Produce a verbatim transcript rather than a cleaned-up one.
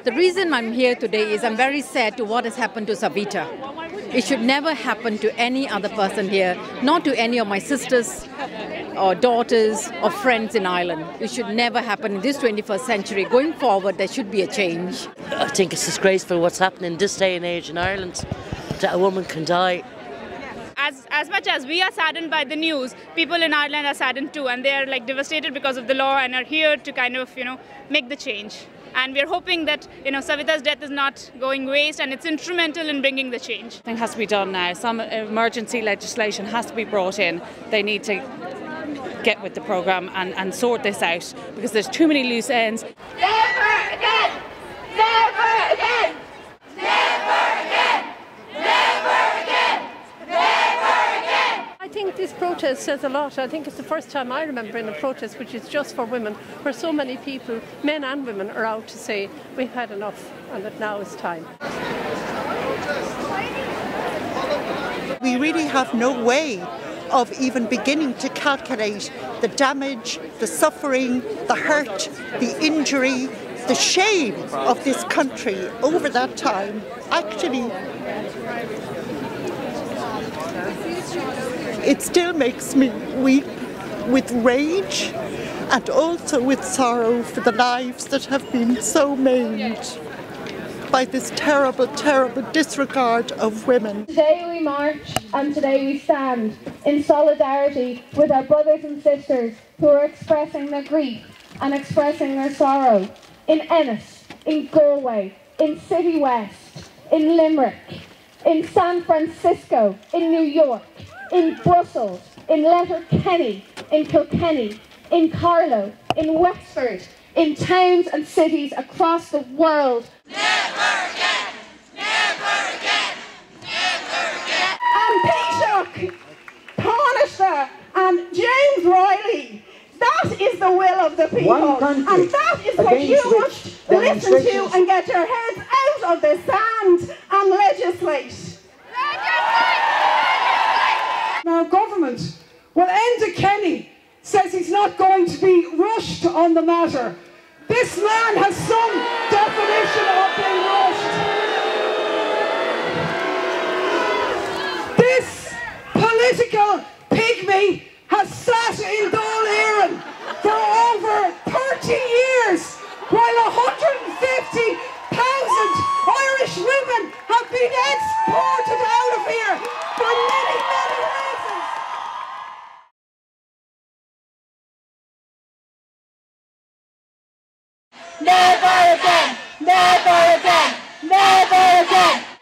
The reason I'm here today is I'm very sad to what has happened to Savita. It should never happen to any other person here, not to any of my sisters or daughters or friends in Ireland. It should never happen in this twenty-first century. Going forward, there should be a change. I think it's disgraceful what's happening this day and age in Ireland, that a woman can die. As, as much as we are saddened by the news, people in Ireland are saddened too, and they are like devastated because of the law and are here to kind of, you know, make the change. And we're hoping that, you know, Savita's death is not going waste and it's instrumental in bringing the change. Something has to be done now. Some emergency legislation has to be brought in. They need to get with the programme and, and sort this out because there's too many loose ends. Never again! Never again! Never again! Never again! Never again! I think this protest says a lot. I think it's the first time I remember in a protest which is just for women, where so many people, men and women, are out to say we've had enough and that now is time. We really have no way of even beginning to calculate the damage, the suffering, the hurt, the injury, the shame of this country over that time. Actually, it still makes me weep with rage and also with sorrow for the lives that have been so maimed by this terrible, terrible disregard of women. Today we march and today we stand in solidarity with our brothers and sisters who are expressing their grief and expressing their sorrow in Ennis, in Galway, in City West, in Limerick, in San Francisco, in New York, in Brussels, in Letterkenny, in Kilkenny, in Carlow, in Wexford, in towns and cities across the world. Never again! Never again! Never again! And Taoiseach, Taoiseach and James Riley, that is the will of the people, and that is what you must listen to and get your heads out of the sand and legislate. Our government, well, Enda Kenny says he's not going to be rushed on the matter. This man has some definition of being rushed. This political pygmy has sat in Dáil for over thirty years, while one hundred fifty thousand Irish women have been exported out of here for many, many reasons. Never again! Never again! Never again!